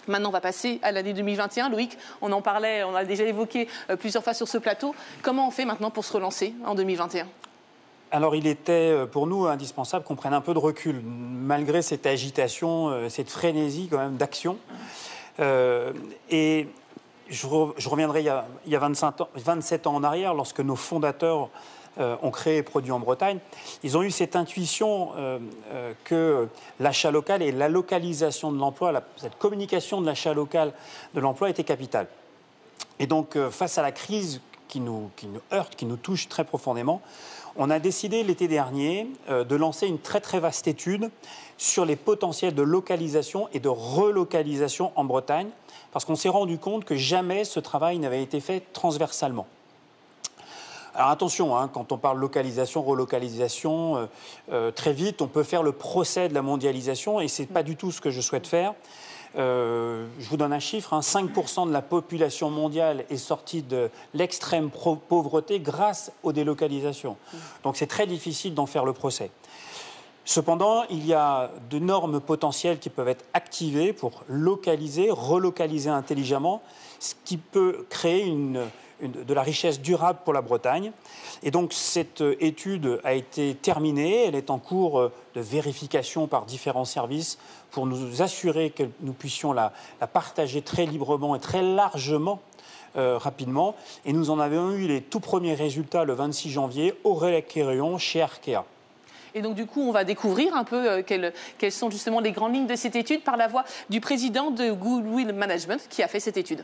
Maintenant, on va passer à l'année 2021. Loïc, on en parlait, on l'a déjà évoqué plusieurs fois sur ce plateau. Comment on fait maintenant pour se relancer en 2021 ? Alors, il était pour nous indispensable qu'on prenne un peu de recul, malgré cette agitation, cette frénésie quand même d'action. Et je reviendrai il y a 27 ans en arrière, lorsque nos fondateurs ont créé Produits en Bretagne. Ils ont eu cette intuition que l'achat local et la localisation de l'emploi, cette communication de l'achat local de l'emploi était capitale. Et donc, face à la crise qui nous heurte, qui nous touche très profondément, on a décidé l'été dernier de lancer une très très vaste étude sur les potentiels de localisation et de relocalisation en Bretagne, parce qu'on s'est rendu compte que jamais ce travail n'avait été fait transversalement. Alors attention, quand on parle localisation, relocalisation, très vite on peut faire le procès de la mondialisation et ce n'est pas du tout ce que je souhaite faire. Je vous donne un chiffre, 5% de la population mondiale est sortie de l'extrême pauvreté grâce aux délocalisations. Donc c'est très difficile d'en faire le procès. Cependant, il y a d'énormes potentiels qui peuvent être activés pour localiser, relocaliser intelligemment, ce qui peut créer de la richesse durable pour la Bretagne. Et donc cette étude a été terminée, elle est en cours de vérification par différents services pour nous assurer que nous puissions la partager très librement et très largement rapidement. Et nous en avons eu les tout premiers résultats le 26 janvier au Relecq-Kerrion chez Arkea. Et donc, du coup, on va découvrir un peu quelles sont justement les grandes lignes de cette étude par la voix du président de Goodwill Management qui a fait cette étude.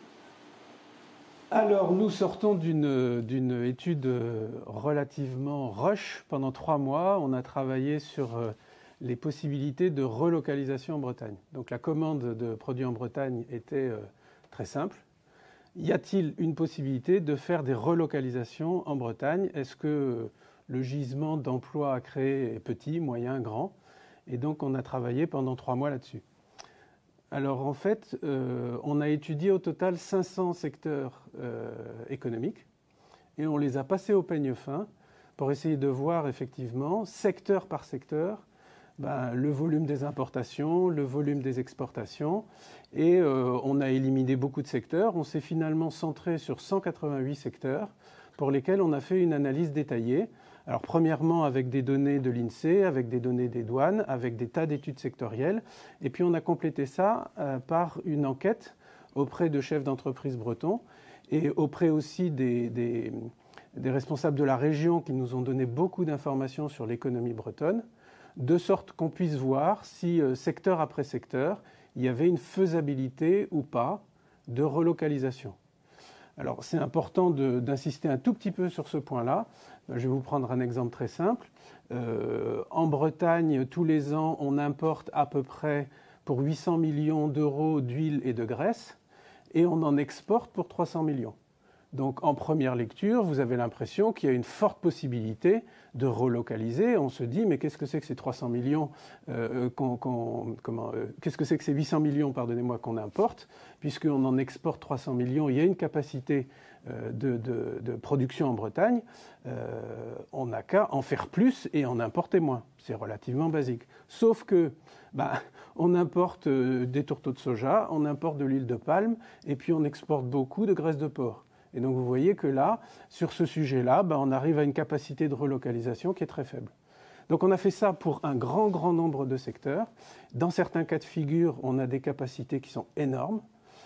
Alors, nous sortons d'une étude relativement rush. Pendant 3 mois, on a travaillé sur les possibilités de relocalisation en Bretagne. Donc, la commande de produits en Bretagne était très simple. Y a-t-il une possibilité de faire des relocalisations en Bretagne ? Est-ce que le gisement d'emplois à créer est petit, moyen, grand ? Et donc, on a travaillé pendant 3 mois là-dessus. Alors en fait, on a étudié au total 500 secteurs économiques et on les a passés au peigne fin pour essayer de voir effectivement, secteur par secteur, le volume des importations, le volume des exportations et on a éliminé beaucoup de secteurs. On s'est finalement centré sur 188 secteurs pour lesquels on a fait une analyse détaillée. Alors premièrement avec des données de l'INSEE, avec des données des douanes, avec des tas d'études sectorielles. Et puis on a complété ça par une enquête auprès de chefs d'entreprise bretons et auprès aussi des responsables de la région qui nous ont donné beaucoup d'informations sur l'économie bretonne, de sorte qu'on puisse voir si secteur après secteur, il y avait une faisabilité ou pas de relocalisation. Alors c'est important d'insister un tout petit peu sur ce point-là. Je vais vous prendre un exemple très simple. En Bretagne, tous les ans, on importe à peu près pour 800 millions d'euros d'huile et de graisse et on en exporte pour 300 millions. Donc en première lecture, vous avez l'impression qu'il y a une forte possibilité de relocaliser. On se dit, mais qu'est-ce que c'est que ces 300 millions qu'est-ce que c'est que ces 800 millions, pardonnez-moi, qu'on importe, puisqu'on en exporte 300 millions, il y a une capacité de production en Bretagne, on n'a qu'à en faire plus et en importer moins. C'est relativement basique. Sauf que on importe des tourteaux de soja, on importe de l'huile de palme et puis on exporte beaucoup de graisse de porc. Et donc vous voyez que là, sur ce sujet-là, on arrive à une capacité de relocalisation qui est très faible. Donc on a fait ça pour un grand nombre de secteurs. Dans certains cas de figure, on a des capacités qui sont énormes.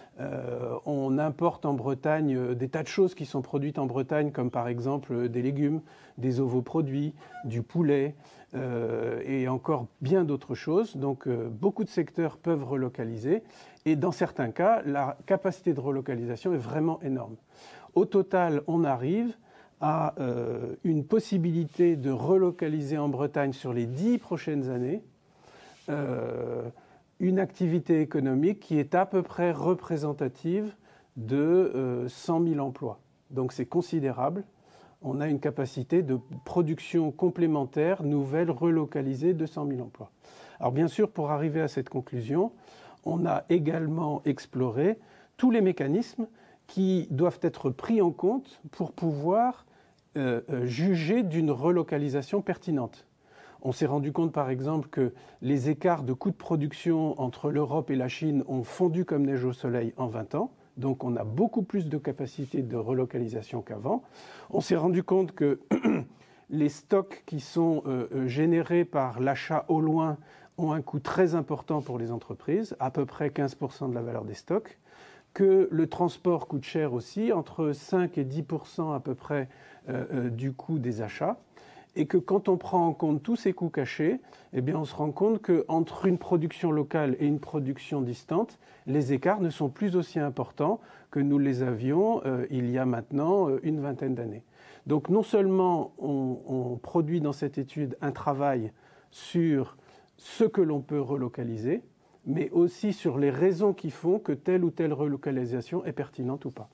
On importe en Bretagne des tas de choses qui sont produites en Bretagne, comme par exemple des légumes, des ovoproduits, du poulet et encore bien d'autres choses. Donc beaucoup de secteurs peuvent relocaliser et dans certains cas, la capacité de relocalisation est vraiment énorme. Au total, on arrive à une possibilité de relocaliser en Bretagne sur les 10 prochaines années une activité économique qui est à peu près représentative de 100 000 emplois. Donc c'est considérable. On a une capacité de production complémentaire, nouvelle, relocalisée de 100 000 emplois. Alors bien sûr, pour arriver à cette conclusion, on a également exploré tous les mécanismes qui doivent être pris en compte pour pouvoir juger d'une relocalisation pertinente. On s'est rendu compte, par exemple, que les écarts de coûts de production entre l'Europe et la Chine ont fondu comme neige au soleil en 20 ans. Donc, on a beaucoup plus de capacité de relocalisation qu'avant. On s'est rendu compte que les stocks qui sont générés par l'achat au loin ont un coût très important pour les entreprises, à peu près 15% de la valeur des stocks, que le transport coûte cher aussi, entre 5 et 10% à peu près du coût des achats, et que quand on prend en compte tous ces coûts cachés, eh bien on se rend compte qu'entre une production locale et une production distante, les écarts ne sont plus aussi importants que nous les avions il y a maintenant une vingtaine d'années. Donc non seulement on produit dans cette étude un travail sur ce que l'on peut relocaliser, mais aussi sur les raisons qui font que telle ou telle relocalisation est pertinente ou pas.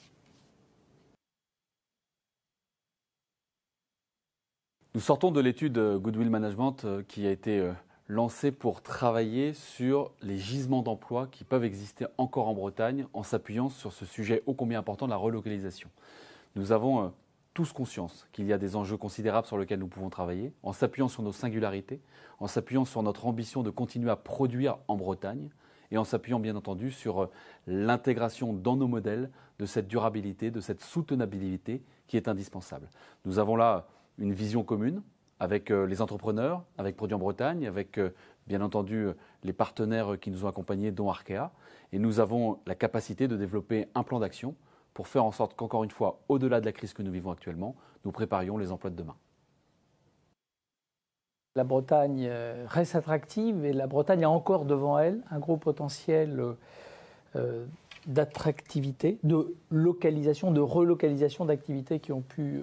Nous sortons de l'étude Goodwill Management qui a été lancée pour travailler sur les gisements d'emplois qui peuvent exister encore en Bretagne en s'appuyant sur ce sujet ô combien important de la relocalisation. Nous avons tous conscience qu'il y a des enjeux considérables sur lesquels nous pouvons travailler, en s'appuyant sur nos singularités, en s'appuyant sur notre ambition de continuer à produire en Bretagne et en s'appuyant bien entendu sur l'intégration dans nos modèles de cette durabilité, de cette soutenabilité qui est indispensable. Nous avons là une vision commune avec les entrepreneurs, avec Produits en Bretagne, avec bien entendu les partenaires qui nous ont accompagnés, dont Arkea. Et nous avons la capacité de développer un plan d'action pour faire en sorte qu'encore une fois, au-delà de la crise que nous vivons actuellement, nous préparions les emplois de demain. La Bretagne reste attractive et la Bretagne a encore devant elle un gros potentiel d'attractivité, de localisation, de relocalisation d'activités qui ont pu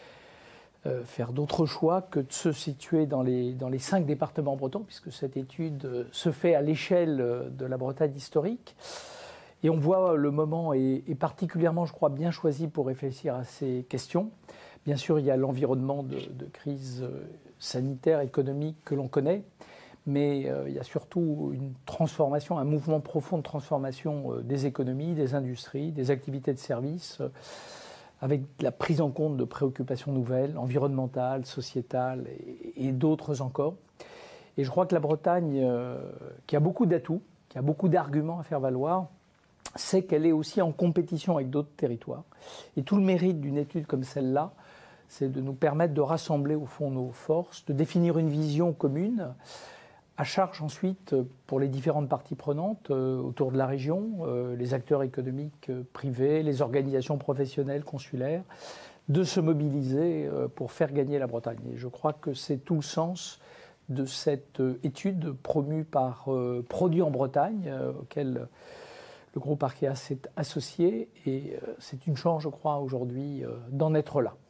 faire d'autres choix que de se situer dans les 5 départements bretons, puisque cette étude se fait à l'échelle de la Bretagne historique. Et on voit le moment est particulièrement, je crois, bien choisi pour réfléchir à ces questions. Bien sûr, il y a l'environnement de crise sanitaire, économique que l'on connaît, mais il y a surtout une transformation, un mouvement profond de transformation des économies, des industries, des activités de services, avec la prise en compte de préoccupations nouvelles, environnementales, sociétales et d'autres encore. Et je crois que la Bretagne, qui a beaucoup d'atouts, qui a beaucoup d'arguments à faire valoir, sait qu'elle est aussi en compétition avec d'autres territoires. Et tout le mérite d'une étude comme celle-là, c'est de nous permettre de rassembler au fond nos forces, de définir une vision commune, à charge ensuite pour les différentes parties prenantes autour de la région, les acteurs économiques privés, les organisations professionnelles, consulaires, de se mobiliser pour faire gagner la Bretagne. Et je crois que c'est tout le sens de cette étude promue par Produits en Bretagne, auquel le groupe Arkea s'est associé. Et c'est une chance, je crois, aujourd'hui d'en être là.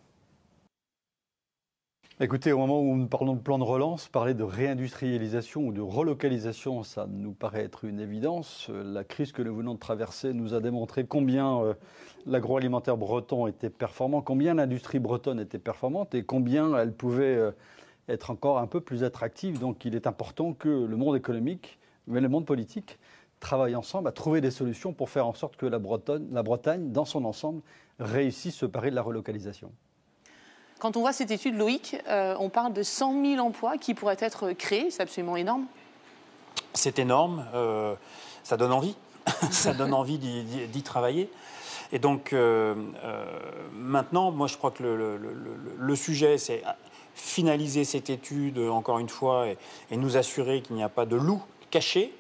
Écoutez, au moment où nous parlons de plan de relance, parler de réindustrialisation ou de relocalisation, ça nous paraît être une évidence. La crise que nous venons de traverser nous a démontré combien l'agroalimentaire breton était performant, combien l'industrie bretonne était performante et combien elle pouvait être encore un peu plus attractive. Donc il est important que le monde économique, mais le monde politique, travaillent ensemble à trouver des solutions pour faire en sorte que la Bretagne, dans son ensemble, réussisse ce pari de la relocalisation. Quand on voit cette étude, Loïc, on parle de 100 000 emplois qui pourraient être créés. C'est absolument énorme. C'est énorme. Ça donne envie. Ça donne envie d'y travailler. Et donc, maintenant, moi, je crois que le sujet, c'est finaliser cette étude, encore une fois, et nous assurer qu'il n'y a pas de loup caché.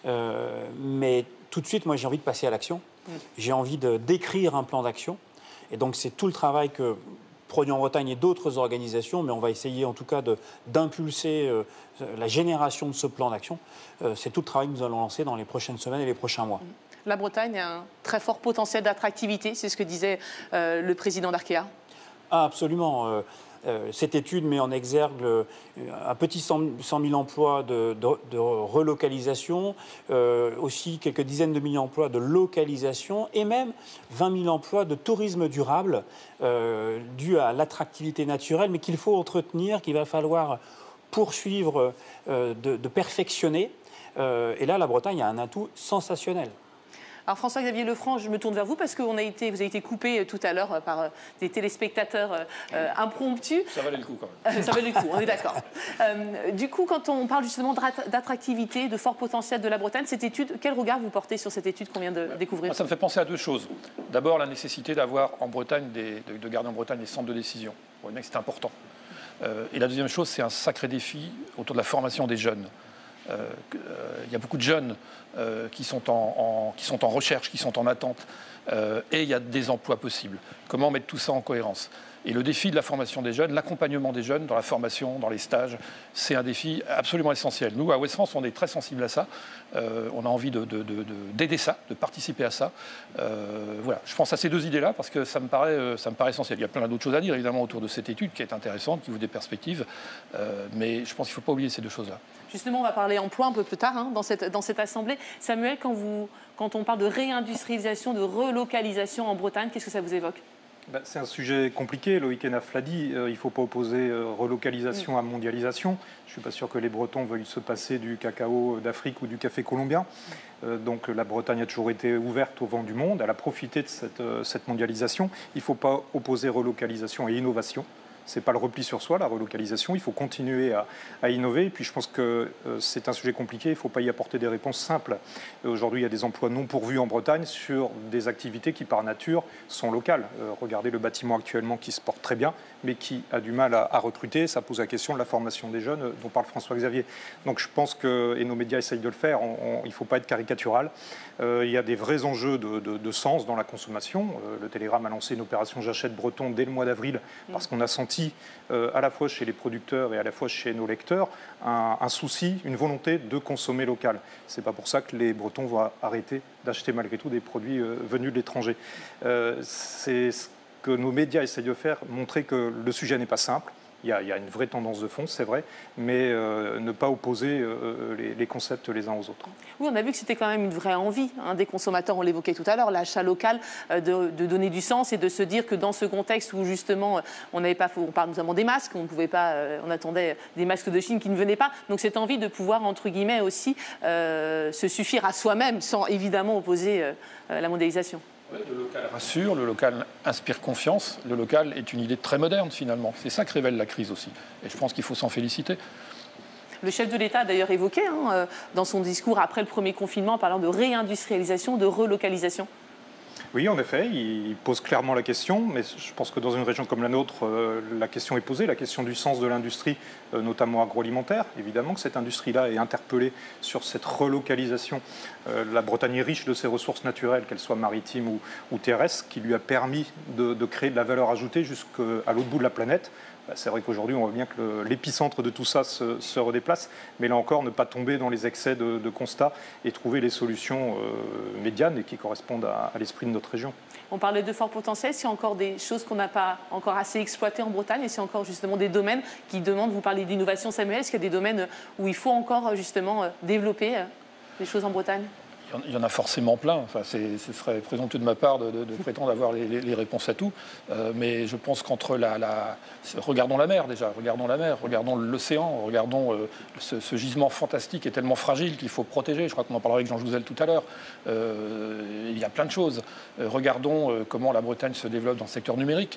Mais tout de suite, moi, j'ai envie de passer à l'action. J'ai envie d'écrire un plan d'action. Et donc, c'est tout le travail que Produits en Bretagne et d'autres organisations, mais on va essayer en tout cas d'impulser la génération de ce plan d'action. C'est tout le travail que nous allons lancer dans les prochaines semaines et les prochains mois. La Bretagne a un très fort potentiel d'attractivité, c'est ce que disait le président d'Arkea. Ah, absolument. Cette étude met en exergue un petit 100 000 emplois de relocalisation, aussi quelques dizaines de milliers d'emplois de localisation et même 20 000 emplois de tourisme durable dû à l'attractivité naturelle, mais qu'il faut entretenir, qu'il va falloir poursuivre, de perfectionner. Et là, la Bretagne a un atout sensationnel. Alors François-Xavier Lefranc, je me tourne vers vous parce que vous avez été coupé tout à l'heure par des téléspectateurs impromptus. Ça valait le coup quand même. Ça valait le coup, on est d'accord. Du coup, quand on parle justement d'attractivité, de fort potentiel de la Bretagne, cette étude, quel regard vous portez sur cette étude qu'on vient de découvrir? Moi, ça me fait penser à deux choses. D'abord, la nécessité d'avoir en Bretagne, de garder en Bretagne des centres de décision. On voit bien que c'est important. Et la deuxième chose, c'est un sacré défi autour de la formation des jeunes. Il y a beaucoup de jeunes qui sont en recherche, qui sont en attente, et il y a des emplois possibles. Comment mettre tout ça en cohérence? Et le défi de la formation des jeunes, l'accompagnement des jeunes dans la formation, dans les stages, c'est un défi absolument essentiel. Nous, à Ouest France, on est très sensibles à ça. On a envie d'aider ça, de participer à ça. Voilà, je pense à ces deux idées-là parce que ça me paraît essentiel. Il y a plein d'autres choses à dire, évidemment, autour de cette étude qui est intéressante, qui ouvre des perspectives. Mais je pense qu'il ne faut pas oublier ces deux choses-là. Justement, on va parler emploi un peu plus tard dans cette assemblée. Samuel, quand on parle de réindustrialisation, de relocalisation en Bretagne, qu'est-ce que ça vous évoque? C'est un sujet compliqué, Loïc Henaf l'a dit, il ne faut pas opposer relocalisation à mondialisation. Je ne suis pas sûr que les Bretons veuillent se passer du cacao d'Afrique ou du café colombien. Donc la Bretagne a toujours été ouverte au vent du monde, elle a profité de cette mondialisation. Il ne faut pas opposer relocalisation et innovation. Ce n'est pas le repli sur soi, la relocalisation. Il faut continuer à innover. Et puis je pense que c'est un sujet compliqué. Il ne faut pas y apporter des réponses simples. Aujourd'hui, il y a des emplois non pourvus en Bretagne sur des activités qui, par nature, sont locales. Regardez le bâtiment actuellement qui se porte très bien, mais qui a du mal à recruter. Ça pose la question de la formation des jeunes dont parle François-Xavier. Donc je pense que, et nos médias essayent de le faire, il ne faut pas être caricatural. Il y a des vrais enjeux de sens dans la consommation. Le Télégramme a lancé une opération J'achète breton dès le mois d'avril parce qu'on a senti à la fois chez les producteurs et à la fois chez nos lecteurs un souci, une volonté de consommer local. Ce n'est pas pour ça que les Bretons vont arrêter d'acheter malgré tout des produits venus de l'étranger. C'est ce que nos médias essayent de faire, montrer que le sujet n'est pas simple. Il y a une vraie tendance de fond, c'est vrai, mais ne pas opposer les concepts les uns aux autres. Oui, on a vu que c'était quand même une vraie envie des consommateurs, on l'évoquait tout à l'heure, l'achat local, de donner du sens et de se dire que dans ce contexte où justement on parle notamment des masques, on pouvait pas, on attendait des masques de Chine qui ne venaient pas, donc cette envie de pouvoir entre guillemets aussi se suffire à soi-même sans évidemment opposer la mondialisation. Le local rassure, le local inspire confiance, le local est une idée très moderne finalement. C'est ça que révèle la crise aussi. Et je pense qu'il faut s'en féliciter. Le chef de l'État a d'ailleurs évoqué dans son discours après le premier confinement en parlant de réindustrialisation, de relocalisation. Oui, en effet, il pose clairement la question, mais je pense que dans une région comme la nôtre, la question est posée, la question du sens de l'industrie, notamment agroalimentaire. Évidemment que cette industrie-là est interpellée sur cette relocalisation. La Bretagne est riche de ses ressources naturelles, qu'elles soient maritimes ou terrestres, qui lui a permis de créer de la valeur ajoutée jusqu'à l'autre bout de la planète. C'est vrai qu'aujourd'hui, on voit bien que l'épicentre de tout ça se redéplace, mais là encore, ne pas tomber dans les excès de constat et trouver les solutions médianes et qui correspondent à l'esprit de notre région. On parlait de fort potentiel, c'est encore des choses qu'on n'a pas encore assez exploitées en Bretagne et c'est encore justement des domaines qui demandent, vous parlez d'innovation Samuel, est-ce qu'il y a des domaines où il faut encore justement développer des choses en Bretagne ? Il y en a forcément plein. Enfin, ce serait présomptueux de ma part de prétendre avoir les réponses à tout. Mais je pense qu'entre regardons la mer déjà, regardons l'océan, regardons ce gisement fantastique et tellement fragile qu'il faut protéger. Je crois qu'on en parlera avec Jean Jouzel tout à l'heure. Il y a plein de choses. Regardons comment la Bretagne se développe dans le secteur numérique.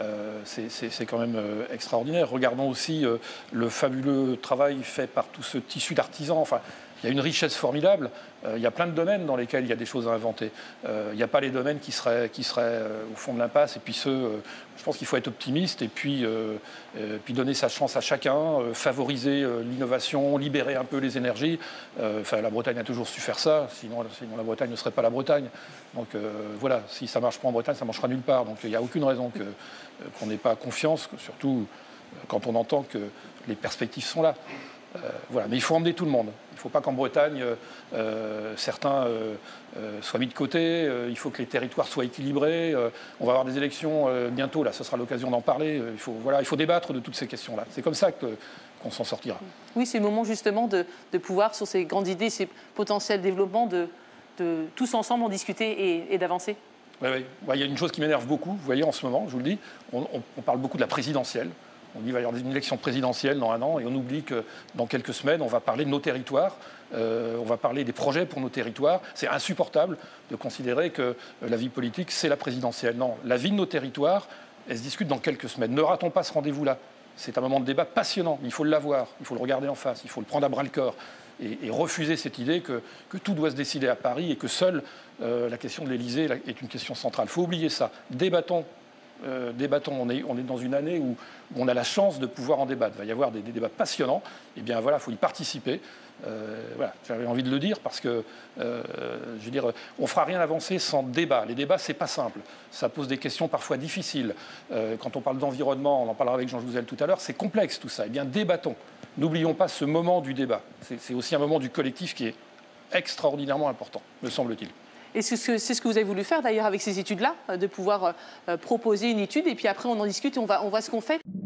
C'est quand même extraordinaire. Regardons aussi le fabuleux travail fait par tout ce tissu d'artisans. Enfin, il y a une richesse formidable. Il y a plein de domaines dans lesquels il y a des choses à inventer. Il n'y a pas les domaines qui seraient au fond de l'impasse. Et puis je pense qu'il faut être optimiste et puis donner sa chance à chacun, favoriser l'innovation, libérer un peu les énergies. La Bretagne a toujours su faire ça. Sinon la Bretagne ne serait pas la Bretagne. Donc voilà, si ça ne marche pas en Bretagne, ça ne marchera nulle part. Donc il n'y a aucune raison qu'on n'ait pas confiance, surtout quand on entend que les perspectives sont là. Voilà. Mais il faut emmener tout le monde. Il ne faut pas qu'en Bretagne, certains soient mis de côté. Il faut que les territoires soient équilibrés. On va avoir des élections bientôt. Là, ce sera l'occasion d'en parler. Il faut débattre de toutes ces questions-là. C'est comme ça qu'on s'en sortira. Oui, c'est le moment justement de pouvoir, sur ces grandes idées, ces potentiels développements, de tous ensemble en discuter et d'avancer. Oui. Il y a une chose qui m'énerve beaucoup, vous voyez, en ce moment, je vous le dis. On parle beaucoup de la présidentielle. On dit qu'il va y avoir une élection présidentielle dans 1 an et on oublie que dans quelques semaines, on va parler de nos territoires, on va parler des projets pour nos territoires. C'est insupportable de considérer que la vie politique, c'est la présidentielle. Non, la vie de nos territoires, elle se discute dans quelques semaines. Ne ratons pas ce rendez-vous-là. C'est un moment de débat passionnant. Il faut l'avoir, il faut le regarder en face, il faut le prendre à bras-le-corps et refuser cette idée que tout doit se décider à Paris et que seule la question de l'Élysée est une question centrale. Il faut oublier ça. Débattons. On est dans une année où on a la chance de pouvoir en débattre. Il va y avoir des débats passionnants. Eh bien voilà, il faut y participer. Voilà, j'avais envie de le dire parce que, je veux dire, on ne fera rien avancer sans débat. Les débats, c'est pas simple. Ça pose des questions parfois difficiles. Quand on parle d'environnement, on en parlera avec Jean Jouzel tout à l'heure, c'est complexe tout ça. Eh bien, débattons. N'oublions pas ce moment du débat. C'est aussi un moment du collectif qui est extraordinairement important, me semble-t-il. Et c'est ce que vous avez voulu faire d'ailleurs avec ces études-là, de pouvoir proposer une étude et puis après on en discute et on voit ce qu'on fait.